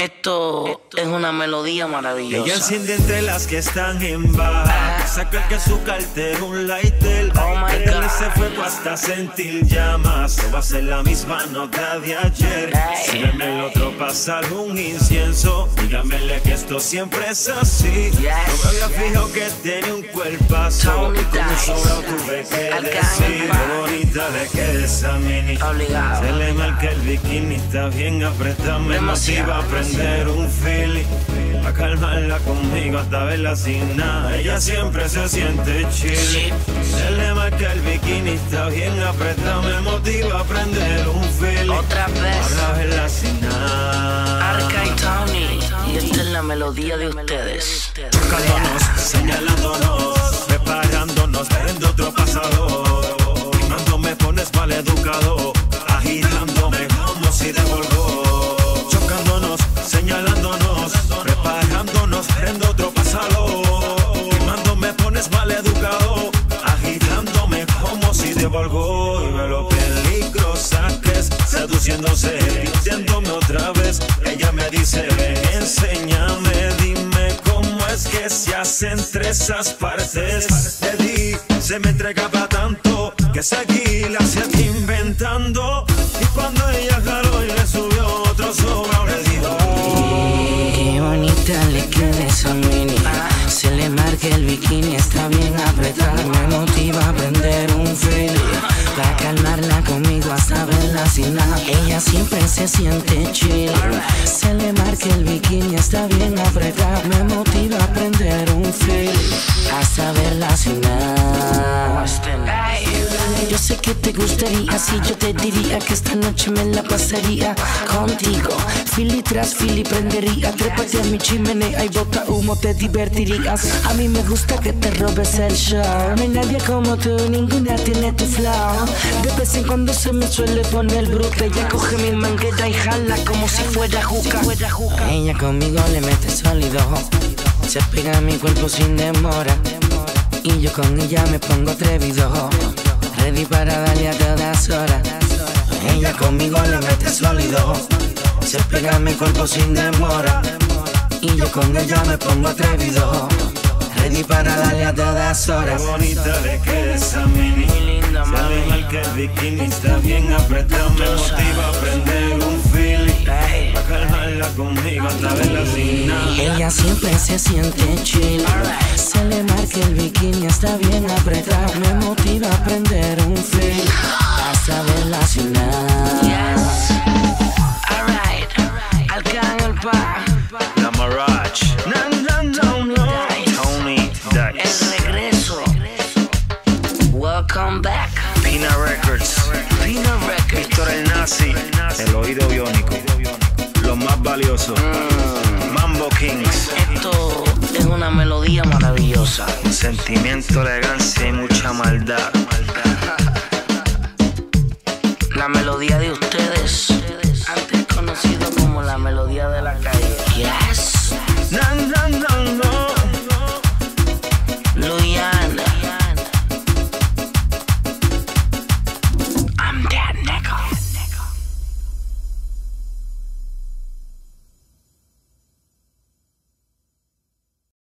Esto es una melodía maravillosa. Ella enciende entre las que están en baja. Saca que su cartera un lighter. Oh my Desde God. ese fuego hasta sentir llamas. No va a ser la misma nota de ayer. Si en el otro pasa algún incienso, dígamele que esto siempre es así. No me había fijado que tiene un cuerpazo. Tony Y con Dice. eso ahora tuve que decir. Qué bonita le queda esa mini. Obligado. Se le marca el bikini, está bien apretado. Me motiva a prender un feeling, a calmarla conmigo hasta verla sin nada. Ella siempre se siente chill. Se le marca el bikini, está bien apretado. Me motiva a prender un feeling, Otra vez. para verla sin nada. Arca y Tony. Y esta es la melodía de ustedes. Tocándonos, señalándonos, preparándonos, viendo otro pasado. Cuando me pones mal educado, agitándome como si de Volgo. Chocándonos, señalándonos, preparándonos, viendo otro pasado. Cuando me pones mal educado, agitándome como si de Volgo. Y ve lo peligrosa que es, seduciéndose, vistiéndome otra vez. Ella me dice, ven, enséñame, dime cómo es que se hace entre esas partes. Te di, se me entregaba tanto que seguí la seguí inventando. Y cuando ella jaló y le subió otro sobra, le dijo, Qué bonita le queda esa mini. Se le marca el bikini, está bien apretada. Me motiva a prender un feeling, para calmarla conmigo hasta verla sin nada. Ella siempre se siente chill. Se le marca el bikini, está bien apretada. Me motiva a prender un feeling, hasta verla sin nada. Yo sé que te gustaría, si yo te diría que esta noche me la pasaría contigo. Fili tras fili prendería, trépate a mi chimenea y bota humo, te divertirías. A mí me gusta que te robes el show. No hay nadie como tú, ninguna tiene tu flow. De vez en cuando se me suele poner el bruto. Ella coge mi manguera y jala como si fuera juca. Ella conmigo le mete sólido, se pega a mi cuerpo sin demora. Y yo con ella me pongo atrevido, ready para darle a todas horas. Ella conmigo le mete sólido, se pega a mi cuerpo sin demora. Y yo con ella me pongo atrevido, ready para darle a todas horas. qué bonita le queda esa mini. Se le marca el bikini, está bien apretado. Me motiva a prender un feeling, para calmarla conmigo hasta verla sin nada. Ella siempre se siente chill. Se le marca el bikini, está bien apretado. Me motiva a prender un feeling, hasta verla sin nada. Alright, Arcángel Pa, La Mirage, Tony el Dice, regreso. Welcome back. Pina Records, Pina Records. Víctor el Nazi, el oído biónico, lo más valioso, Mambo Kings, Esto es una melodía maravillosa. sentimiento, elegancia y mucha maldad. La melodía de ustedes, antes conocido como la melodía de la calle. Yes.